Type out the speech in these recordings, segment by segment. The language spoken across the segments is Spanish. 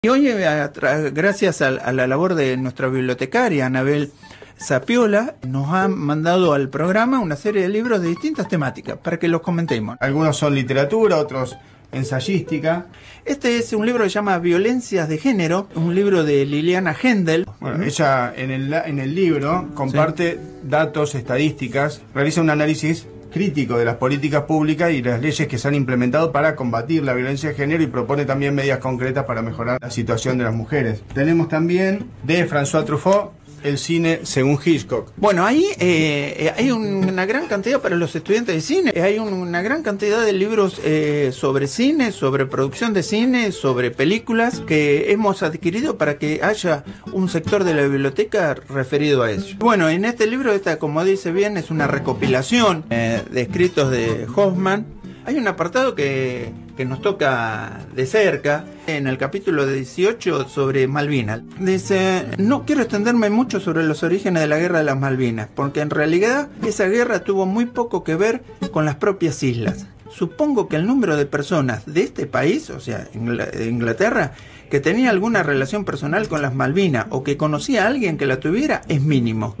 Y hoy, gracias a la labor de nuestra bibliotecaria, Anabel Zapiola, nos ha mandado al programa una serie de libros de distintas temáticas para que los comentemos. Algunos son literatura, otros ensayística. Este es un libro que se llama Violencias de Género, un libro de Liliana Hendel. Bueno, ella en el libro comparte datos, estadísticas, realiza un análisis crítico de las políticas públicas y las leyes que se han implementado para combatir la violencia de género y propone también medidas concretas para mejorar la situación de las mujeres. Tenemos también de François Truffaut, El cine según Hitchcock. Bueno, ahí hay una gran cantidad para los estudiantes de cine. Hay una gran cantidad de libros sobre cine, sobre producción de cine, sobre películas que hemos adquirido para que haya un sector de la biblioteca referido a eso. Bueno, en este libro, como dice bien, es una recopilación de escritos de Hoffman. Hay un apartado que nos toca de cerca, en el capítulo 18 sobre Malvinas. Dice: no quiero extenderme mucho sobre los orígenes de la guerra de las Malvinas, porque en realidad esa guerra tuvo muy poco que ver con las propias islas. Supongo que el número de personas de este país, o sea, Inglaterra, que tenía alguna relación personal con las Malvinas o que conocía a alguien que la tuviera, es mínimo.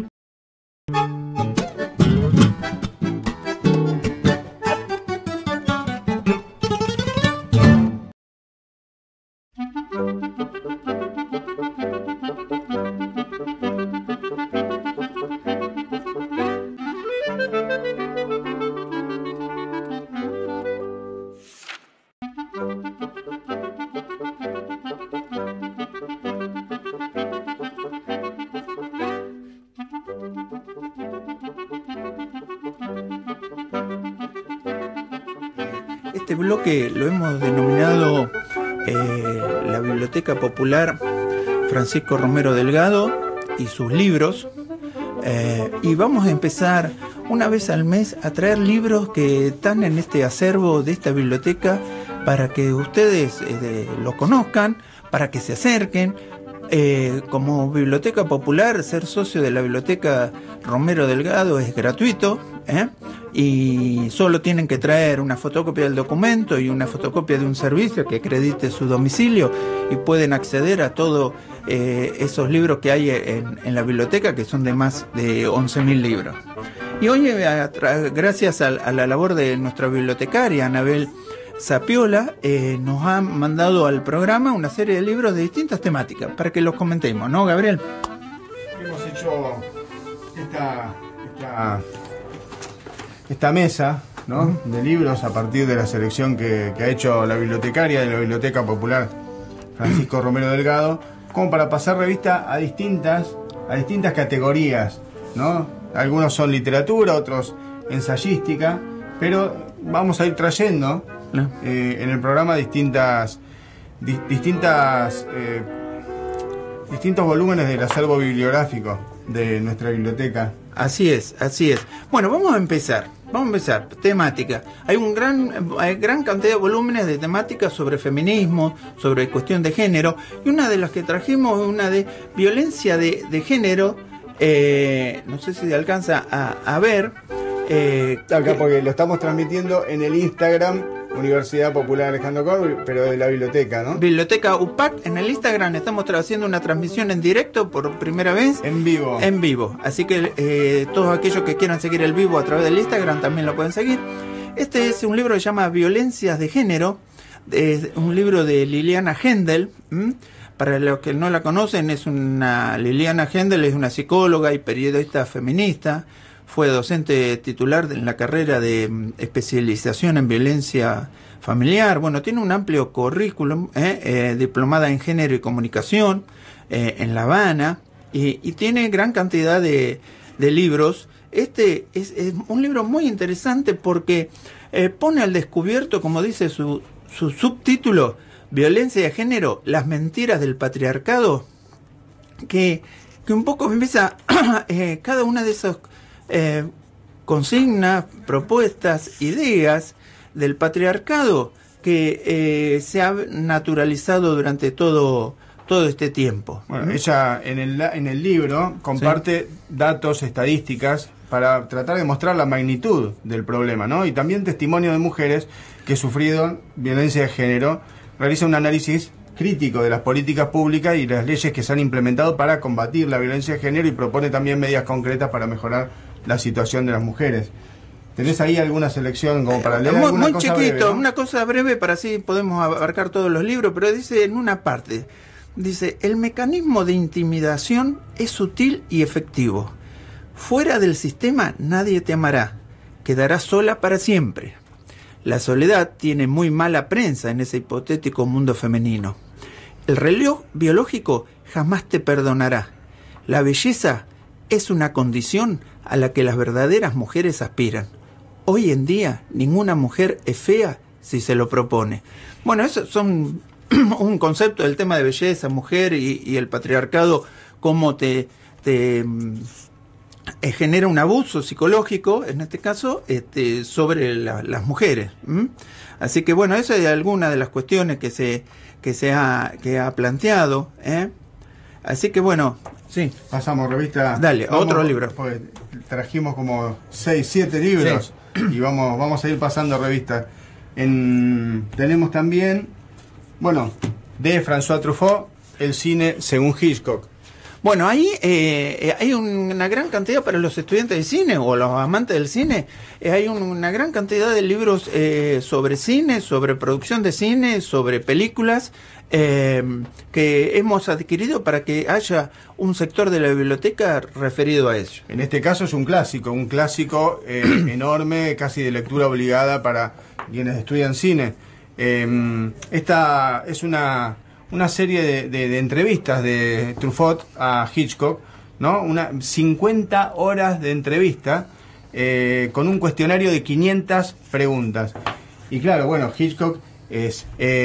Este bloque lo hemos denominado la Biblioteca Popular Francisco Romero Delgado y sus libros, y vamos a empezar una vez al mes a traer libros que están en este acervo de esta biblioteca para que ustedes lo conozcan, para que se acerquen. Como Biblioteca Popular, ser socio de la Biblioteca Romero Delgado es gratuito, y solo tienen que traer una fotocopia del documento y una fotocopia de un servicio que acredite su domicilio y pueden acceder a todos esos libros que hay en la biblioteca, que son de más de 11.000 libros. Y hoy, gracias a la labor de nuestra bibliotecaria, Anabel Zapiola, nos ha mandado al programa una serie de libros de distintas temáticas para que los comentemos, ¿no, Gabriel? Hemos hecho esta mesa, ¿no?, de libros a partir de la selección que ha hecho la bibliotecaria de la Biblioteca Popular Francisco Romero Delgado, como para pasar revista a distintas categorías, ¿no? Algunos son literatura, otros ensayística, pero vamos a ir trayendo en el programa distintos volúmenes del acervo bibliográfico de nuestra biblioteca. Así es. Bueno, vamos a empezar, temática. Hay gran cantidad de volúmenes de temáticas sobre feminismo, sobre cuestión de género, y una de las que trajimos es una de violencia de género. No sé si se alcanza a ver. Acá, porque lo estamos transmitiendo en el Instagram Universidad Popular Alejandro Korn, pero de la biblioteca, ¿no? Biblioteca UPAC. En el Instagram estamos haciendo una transmisión en directo por primera vez. En vivo. Así que todos aquellos que quieran seguir el vivo a través del Instagram también lo pueden seguir. Este es un libro que se llama Violencias de Género. Es un libro de Liliana Hendel. Para los que no la conocen, Liliana Hendel es una psicóloga y periodista feminista. Fue docente titular en la carrera de especialización en violencia familiar. Bueno, tiene un amplio currículum, diplomada en género y comunicación en La Habana, y tiene gran cantidad de libros. Este es un libro muy interesante porque pone al descubierto, como dice su subtítulo, Violencia de Género, las mentiras del patriarcado, que un poco empieza cada una de esas consignas, propuestas, ideas del patriarcado que se ha naturalizado durante todo este tiempo. Bueno, ella en el libro comparte datos, estadísticas para tratar de mostrar la magnitud del problema, ¿no? Y también testimonio de mujeres que sufrieron violencia de género. Realiza un análisis crítico de las políticas públicas y las leyes que se han implementado para combatir la violencia de género y propone también medidas concretas para mejorar la situación de las mujeres. ¿Tenés ahí alguna selección como para leer? Muy cosa chiquito, breve, ¿no? una cosa breve para así podemos abarcar todos los libros, pero dice en una parte, dice, el mecanismo de intimidación es sutil y efectivo. Fuera del sistema nadie te amará, quedarás sola para siempre. La soledad tiene muy mala prensa en ese hipotético mundo femenino. El reloj biológico jamás te perdonará. La belleza es una condición a la que las verdaderas mujeres aspiran. Hoy en día ninguna mujer es fea si se lo propone. Bueno, eso son un concepto del tema de belleza, mujer y el patriarcado, cómo te genera un abuso psicológico, en este caso, sobre las mujeres. Así que bueno, esa es alguna de las cuestiones que ha planteado. Así que bueno, sí. Pasamos revista. Dale, otro libro. Pues trajimos como 6, 7 libros. Sí. Y vamos a ir pasando revista. Tenemos también, bueno, de François Truffaut, El cine según Hitchcock. Bueno, ahí hay una gran cantidad para los estudiantes de cine o los amantes del cine. Hay una gran cantidad de libros sobre cine, sobre producción de cine, sobre películas que hemos adquirido para que haya un sector de la biblioteca referido a ello. En este caso es un clásico enorme, casi de lectura obligada para quienes estudian cine. Esta es una serie de entrevistas de Truffaut a Hitchcock, ¿no? 50 horas de entrevista con un cuestionario de 500 preguntas. Y claro, bueno, Hitchcock es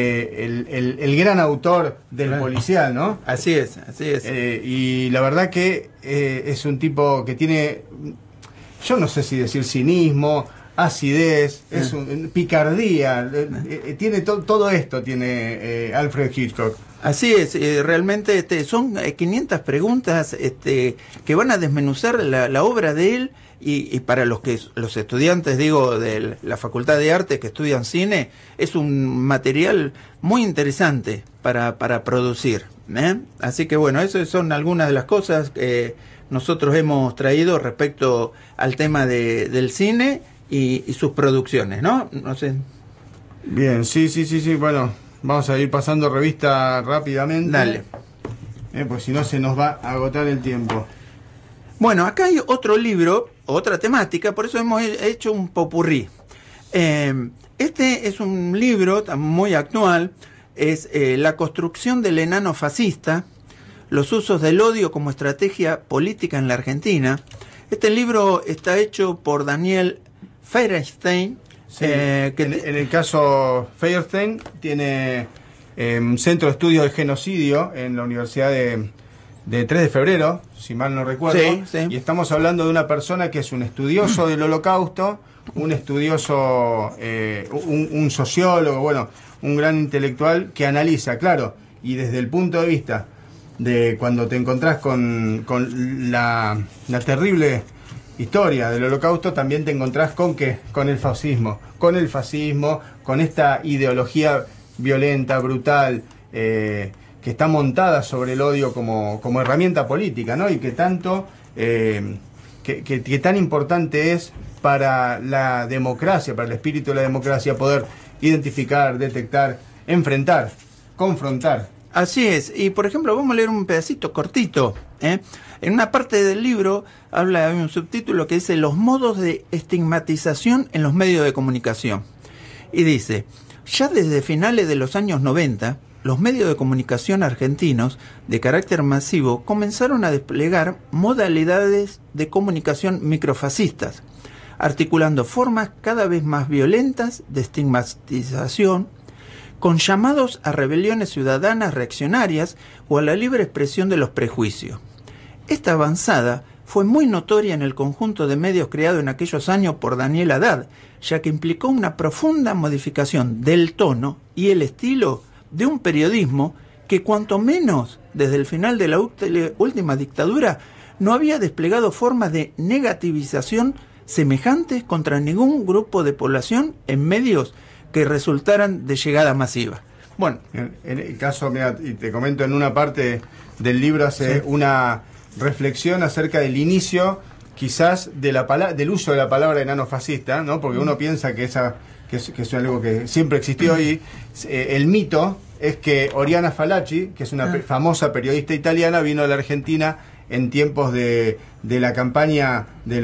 el gran autor del policial, ¿no? Así es. Y la verdad que es un tipo que tiene, yo no sé si decir cinismo, acidez, picardía, tiene todo esto, tiene Alfred Hitchcock. Así es, realmente son 500 preguntas que van a desmenuzar la obra de él y para los estudiantes, digo, de la Facultad de Artes que estudian cine, es un material muy interesante para producir. Así que bueno, esas son algunas de las cosas que nosotros hemos traído respecto al tema del cine y sus producciones, ¿no? No sé. Bien, sí, bueno, vamos a ir pasando revista rápidamente. Dale. Pues si no se nos va a agotar el tiempo. Bueno, acá hay otro libro, otra temática, por eso hemos hecho un popurrí. Este es un libro muy actual, es La construcción del enano fascista, los usos del odio como estrategia política en la Argentina. Este libro está hecho por Daniel Feuerstein. Sí, en el caso Feuerstein tiene un centro de estudios de genocidio en la Universidad de 3 de febrero, si mal no recuerdo. Sí. Y estamos hablando de una persona que es un estudioso del Holocausto, un estudioso, un sociólogo, bueno, un gran intelectual que analiza, claro, y desde el punto de vista de cuando te encontrás con la terrible historia del Holocausto, también te encontrás con ¿qué? Con el fascismo, con esta ideología violenta, brutal, que está montada sobre el odio como herramienta política, ¿no? Y que tanto, que tan importante es para la democracia, para el espíritu de la democracia, poder identificar, detectar, enfrentar, confrontar. Así es, y por ejemplo vamos a leer un pedacito cortito, En una parte del libro habla de un subtítulo que dice los modos de estigmatización en los medios de comunicación. Y dice, ya desde finales de los años 90, los medios de comunicación argentinos de carácter masivo comenzaron a desplegar modalidades de comunicación microfascistas, articulando formas cada vez más violentas de estigmatización, con llamados a rebeliones ciudadanas reaccionarias o a la libre expresión de los prejuicios. Esta avanzada fue muy notoria en el conjunto de medios creado en aquellos años por Daniel Haddad, ya que implicó una profunda modificación del tono y el estilo de un periodismo que cuanto menos desde el final de la última dictadura no había desplegado formas de negativización semejantes contra ningún grupo de población en medios que resultaran de llegada masiva. Bueno, en el caso, mira, y te comento, en una parte del libro hace una reflexión acerca del inicio, quizás, del uso de la palabra enano fascista, ¿no? Porque uno piensa que es algo que siempre existió, y el mito es que Oriana Fallaci, que es una famosa periodista italiana, vino a la Argentina en tiempos de la campaña del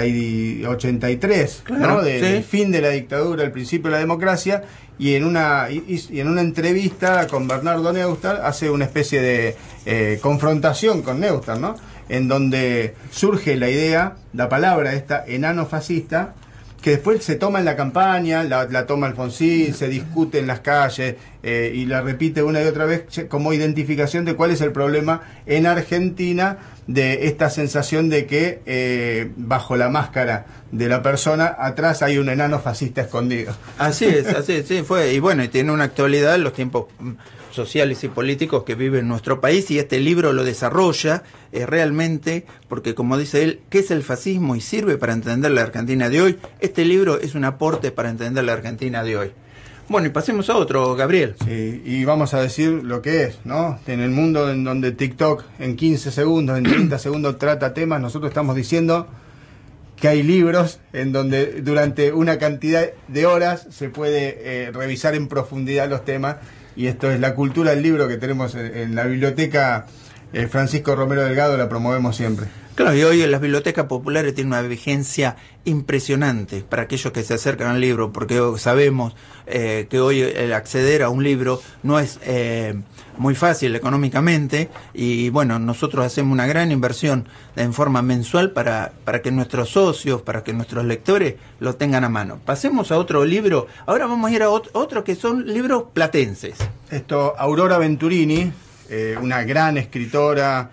83, claro, ¿no? Del fin de la dictadura, el principio de la democracia, y en una entrevista con Bernardo Neustadt hace una especie de confrontación con Neustadt, ¿no? En donde surge la idea, la palabra esta, enano fascista, que después se toma en la campaña, la toma Alfonsín, se discute en las calles, y la repite una y otra vez como identificación de cuál es el problema en Argentina de esta sensación de que bajo la máscara de la persona atrás hay un enano fascista escondido. Así es, sí, fue. Y bueno, y tiene una actualidad en los tiempos sociales y políticos que vive en nuestro país, y este libro lo desarrolla realmente, porque como dice él, ¿qué es el fascismo? Y sirve para entender la Argentina de hoy. Este libro es un aporte para entender la Argentina de hoy. Bueno, y pasemos a otro, Gabriel. Sí, y vamos a decir lo que es, ¿no? En el mundo en donde TikTok en 15 segundos, en 30 segundos trata temas, nosotros estamos diciendo que hay libros en donde durante una cantidad de horas se puede revisar en profundidad los temas, y esto es la cultura del libro que tenemos en la biblioteca Francisco Romero Delgado, la promovemos siempre. Claro, y hoy en las bibliotecas populares tiene una vigencia impresionante para aquellos que se acercan al libro, porque sabemos que hoy el acceder a un libro no es muy fácil económicamente, y bueno, nosotros hacemos una gran inversión en forma mensual para que nuestros socios, para que nuestros lectores lo tengan a mano. Pasemos a otro libro. Ahora vamos a ir a otro que son libros platenses. Aurora Venturini, una gran escritora,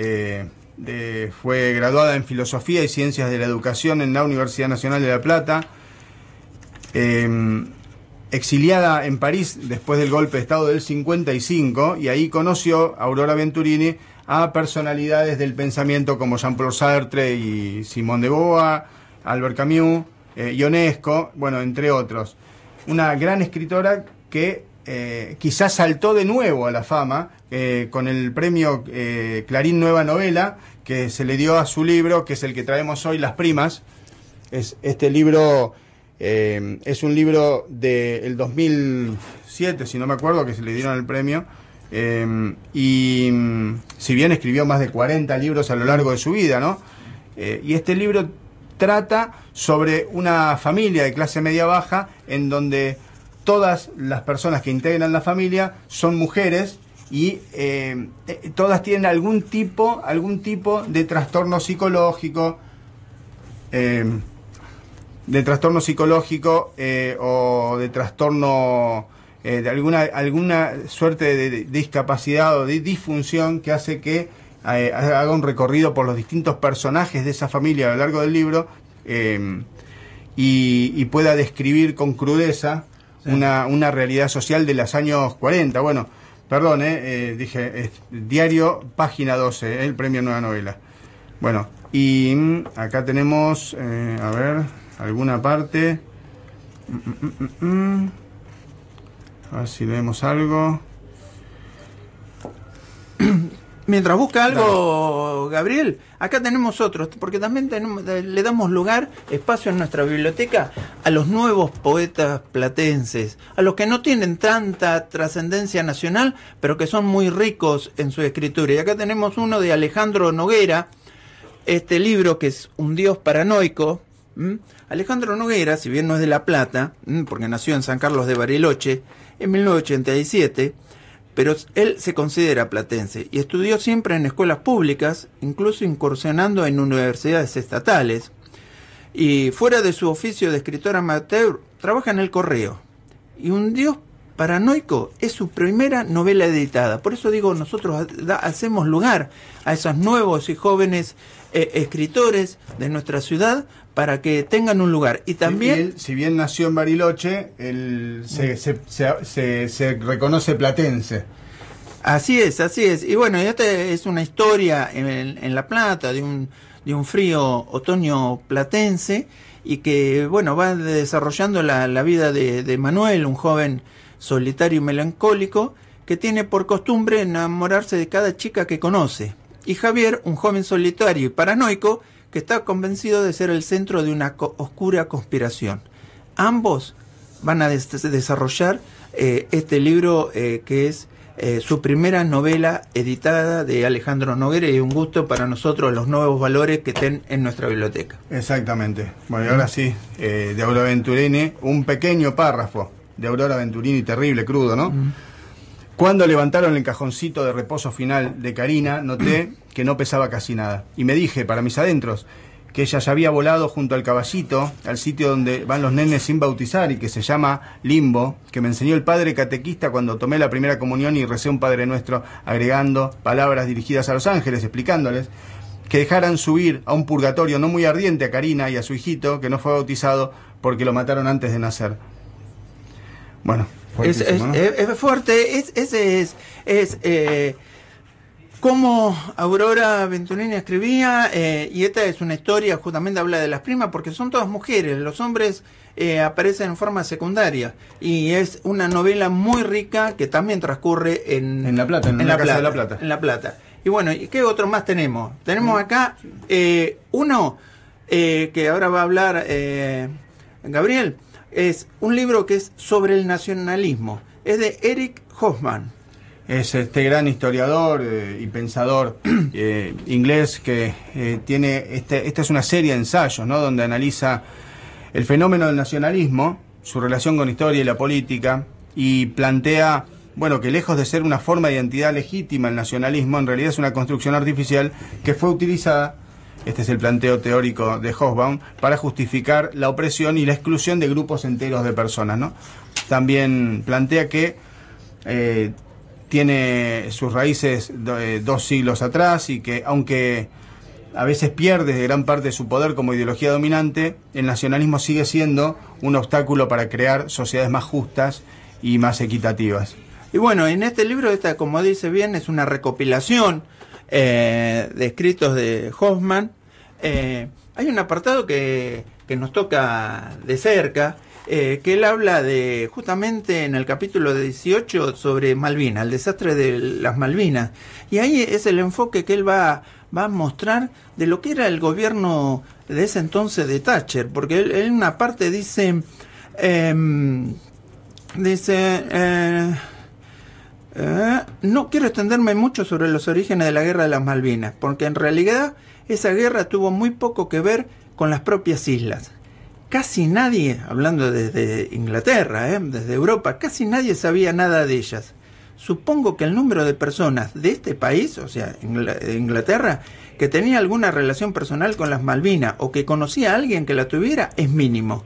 fue graduada en Filosofía y Ciencias de la Educación en la Universidad Nacional de La Plata, exiliada en París después del golpe de Estado del 55, y ahí conoció Aurora Venturini a personalidades del pensamiento como Jean-Paul Sartre y Simone de Beauvoir, Albert Camus, Ionesco, bueno, entre otros. Una gran escritora que quizás saltó de nuevo a la fama con el premio Clarín Nueva Novela que se le dio a su libro, que es el que traemos hoy, Las Primas. Este libro es un libro del 2007, si no me acuerdo, que se le dieron el premio, y si bien escribió más de 40 libros a lo largo de su vida, ¿no? Y este libro trata sobre una familia de clase media baja en donde todas las personas que integran la familia son mujeres, y todas tienen algún tipo de trastorno psicológico, o de trastorno de alguna suerte de discapacidad o de disfunción que hace que haga un recorrido por los distintos personajes de esa familia a lo largo del libro, y pueda describir con crudeza una realidad social de los años 40. Bueno, perdón, dije diario, página 12, el premio Nueva Novela. Bueno, y acá tenemos, a ver, alguna parte. A ver si leemos algo. Mientras busca algo, Gabriel, acá tenemos otros, porque también le damos lugar, espacio en nuestra biblioteca a los nuevos poetas platenses, a los que no tienen tanta trascendencia nacional, pero que son muy ricos en su escritura. Y acá tenemos uno de Alejandro Noguera, este libro que es Un Dios Paranoico. Alejandro Noguera, si bien no es de La Plata, porque nació en San Carlos de Bariloche en 1987, pero él se considera platense y estudió siempre en escuelas públicas, incluso incursionando en universidades estatales. Y fuera de su oficio de escritor amateur, trabaja en El Correo. Y Un Dios Paranoico es su primera novela editada. Por eso digo, nosotros hacemos lugar a esos nuevos y jóvenes escritores de nuestra ciudad para que tengan un lugar. Y también, él, si bien nació en Bariloche, él se reconoce platense. Así es. Y bueno, esta es una historia en La Plata de un frío otoño platense, y que bueno, va desarrollando la vida de Manuel, un joven solitario y melancólico, que tiene por costumbre enamorarse de cada chica que conoce. Y Javier, un joven solitario y paranoico, que está convencido de ser el centro de una oscura conspiración. Ambos van a desarrollar este libro que es su primera novela editada de Alejandro Noguera, y un gusto para nosotros los nuevos valores que estén en nuestra biblioteca. Exactamente. Bueno, y ahora sí, de Aurora Venturini, un pequeño párrafo de Aurora Venturini, terrible, crudo, ¿no? Cuando levantaron el cajoncito de reposo final de Karina, noté que no pesaba casi nada. Y me dije, para mis adentros, que ella ya había volado junto al caballito, al sitio donde van los nenes sin bautizar y que se llama Limbo, que me enseñó el padre catequista cuando tomé la primera comunión y recé un Padre Nuestro, agregando palabras dirigidas a los ángeles, explicándoles que dejaran subir a un purgatorio no muy ardiente a Karina y a su hijito, que no fue bautizado porque lo mataron antes de nacer. Bueno, es fuerte, es como Aurora Venturini escribía, y esta es una historia, justamente habla de las primas, porque son todas mujeres, los hombres aparecen en forma secundaria, y es una novela muy rica que también transcurre en La Plata, en la Casa de La Plata. En La Plata. Y bueno, ¿y qué otro más tenemos? Tenemos acá uno que ahora va a hablar Gabriel, es un libro que es sobre el nacionalismo, es de Eric Hobsbawm. Es este gran historiador y pensador inglés que tiene esta es una serie de ensayos, ¿no?, donde analiza el fenómeno del nacionalismo, su relación con historia y la política, y plantea, bueno, que lejos de ser una forma de identidad legítima, el nacionalismo en realidad es una construcción artificial que fue utilizada, este es el planteo teórico de Hobsbawm, para justificar la opresión y la exclusión de grupos enteros de personas, ¿no? También plantea que tiene sus raíces 2 siglos atrás y que, aunque a veces pierde gran parte de su poder como ideología dominante, el nacionalismo sigue siendo un obstáculo para crear sociedades más justas y más equitativas. Y bueno, en este libro, como dice bien, es una recopilación de escritos de Hobsbawm. Hay un apartado que nos toca de cerca, que él habla de, justamente en el capítulo 18, sobre Malvinas, el desastre de las Malvinas, y ahí es el enfoque que él va a mostrar de lo que era el gobierno de ese entonces de Thatcher, porque él en una parte dice no quiero extenderme mucho sobre los orígenes de la guerra de las Malvinas, porque en realidad esa guerra tuvo muy poco que ver con las propias islas. Casi nadie, hablando desde Inglaterra, desde Europa, casi nadie sabía nada de ellas. Supongo que el número de personas de este país, o sea, Inglaterra, que tenía alguna relación personal con las Malvinas o que conocía a alguien que la tuviera, es mínimo.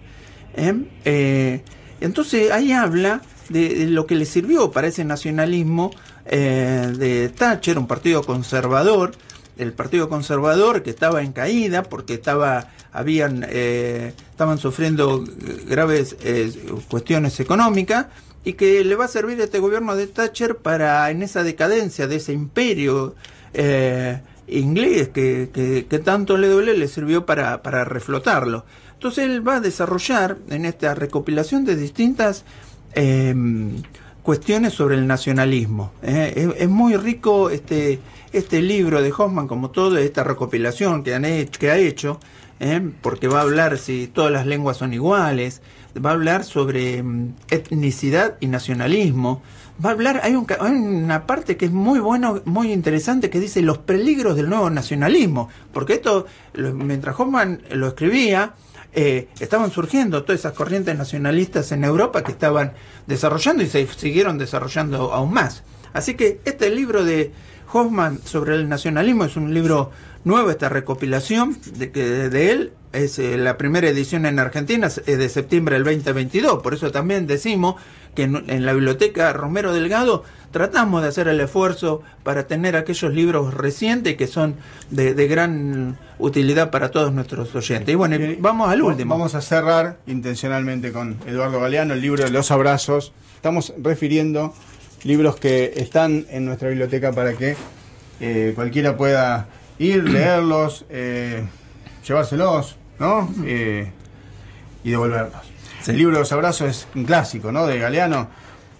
Entonces ahí habla de lo que le sirvió para ese nacionalismo de Thatcher, un partido conservador, el Partido Conservador, que estaba en caída porque estaban sufriendo graves cuestiones económicas, y que le va a servir a este gobierno de Thatcher para, en esa decadencia de ese imperio inglés que tanto le sirvió para reflotarlo. Entonces él va a desarrollar en esta recopilación de distintas cuestiones sobre el nacionalismo. Es muy rico este libro de Hobsbawm, como toda esta recopilación que ha hecho, porque va a hablar si todas las lenguas son iguales, va a hablar sobre etnicidad y nacionalismo, va a hablar, hay una parte que es muy bueno, muy interesante, que dice los peligros del nuevo nacionalismo, porque esto, mientras Hobsbawm lo escribía, estaban surgiendo todas esas corrientes nacionalistas en Europa que estaban desarrollando y se siguieron desarrollando aún más. Así que este libro de Hobsbawm sobre el nacionalismo es un libro nuevo, esta recopilación de él es la primera edición en Argentina, es de septiembre del 2022, por eso también decimos que en la biblioteca Romero Delgado tratamos de hacer el esfuerzo para tener aquellos libros recientes que son de gran utilidad para todos nuestros oyentes. Y bueno, vamos al último. Vamos a cerrar intencionalmente con Eduardo Galeano, el libro de los abrazos. Estamos refiriendo libros que están en nuestra biblioteca para que cualquiera pueda ir, leerlos, llevárselos, ¿no? Y devolverlos. Sí. El libro de los abrazos es un clásico, ¿no?, de Galeano.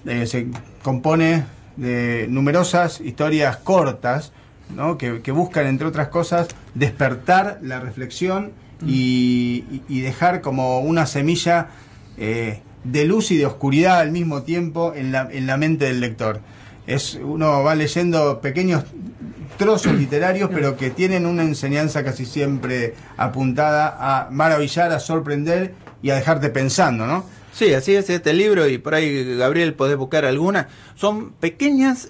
se compone de numerosas historias cortas, ¿no? que buscan, entre otras cosas, despertar la reflexión y dejar como una semilla de luz y de oscuridad al mismo tiempo en la mente del lector. Uno va leyendo pequeños trozos literarios, pero que tienen una enseñanza casi siempre apuntada a maravillar, a sorprender y a dejarte pensando, ¿no? Sí, así es este libro, y por ahí, Gabriel, podés buscar alguna. Son pequeñas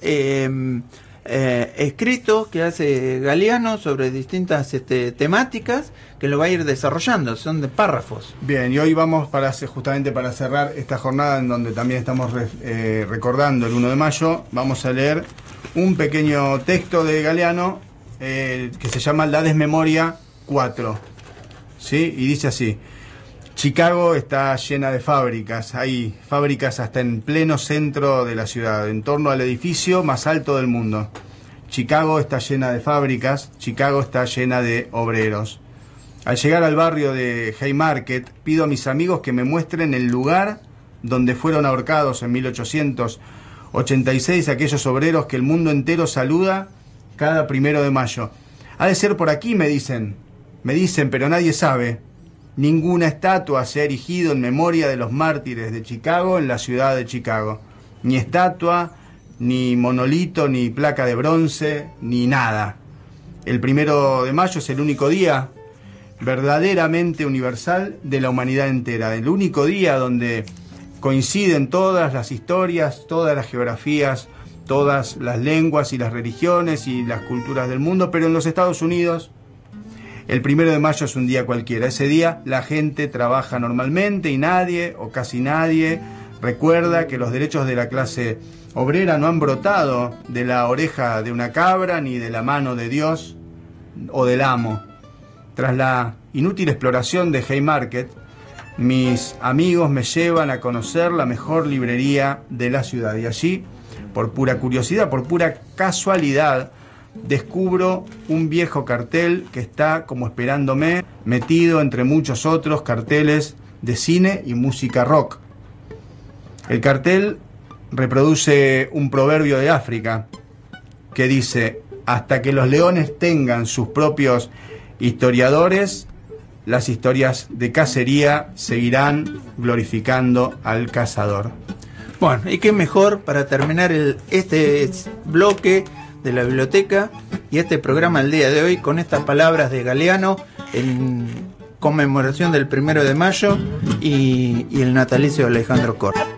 escritos que hace Galeano sobre distintas temáticas que lo va a ir desarrollando, son de párrafos. Bien, y hoy vamos justamente para cerrar esta jornada en donde también estamos recordando el 1 de mayo, vamos a leer un pequeño texto de Galeano que se llama La Desmemoria 4, ¿sí? Y dice así: Chicago está llena de fábricas, hay fábricas hasta en pleno centro de la ciudad, en torno al edificio más alto del mundo. Chicago está llena de fábricas, Chicago está llena de obreros. Al llegar al barrio de Haymarket, pido a mis amigos que me muestren el lugar donde fueron ahorcados en 1886 aquellos obreros que el mundo entero saluda cada 1 de mayo. Ha de ser por aquí, me dicen, pero nadie sabe. Ninguna estatua se ha erigido en memoria de los mártires de Chicago en la ciudad de Chicago. Ni estatua, ni monolito, ni placa de bronce, ni nada. El 1 de mayo es el único día verdaderamente universal de la humanidad entera. El único día donde coinciden todas las historias, todas las geografías, todas las lenguas y las religiones y las culturas del mundo, pero en los Estados Unidos el 1 de mayo es un día cualquiera. Ese día la gente trabaja normalmente y nadie, o casi nadie, recuerda que los derechos de la clase obrera no han brotado de la oreja de una cabra ni de la mano de Dios o del amo. Tras la inútil exploración de Haymarket, mis amigos me llevan a conocer la mejor librería de la ciudad. Y allí, por pura curiosidad, por pura casualidad, descubro un viejo cartel que está como esperándome, metido entre muchos otros carteles de cine y música rock. El cartel reproduce un proverbio de África que dice: hasta que los leones tengan sus propios historiadores, las historias de cacería seguirán glorificando al cazador. Bueno, y qué mejor para terminar este bloque de la biblioteca y este programa el día de hoy con estas palabras de Galeano en conmemoración del 1 de mayo y el natalicio de Alejandro Korn.